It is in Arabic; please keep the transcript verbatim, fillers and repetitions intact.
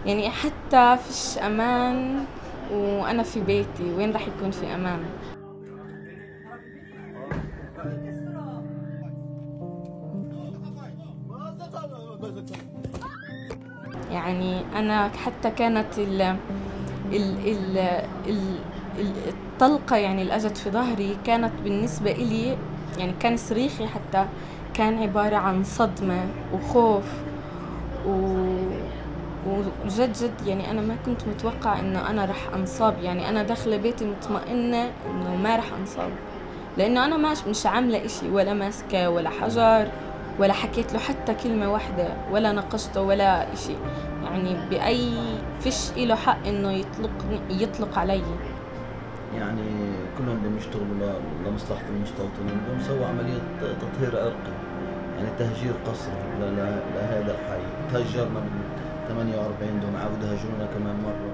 يعني حتى فيش أمان وأنا في بيتي، وين رح يكون في أمان؟ يعني أنا حتى كانت ال ال ال ال الطلقة يعني اللي أجت في ظهري كانت بالنسبة إلي، يعني كان صريخي حتى كان عبارة عن صدمة وخوف و وجد جد يعني أنا ما كنت متوقع إنه أنا رح أنصاب. يعني أنا داخلة بيتي مطمئنة إنه ما رح أنصاب، لأنه أنا مش مش عاملة إشي، ولا ماسكة ولا حجر، ولا حكيت له حتى كلمة واحدة، ولا ناقشته ولا إشي. يعني بأي فيش إله حق إنه يطلق يطلق علي. يعني كلهم بدهم يشتغلوا لمصلحة المستوطنين، بدهم يسووا عملية تطهير عرقي، يعني تهجير قسري لهذا الحي. تهجرنا بال ثمانية وأربعين، بدهم يعاودوا يهجرونا كمان مرة.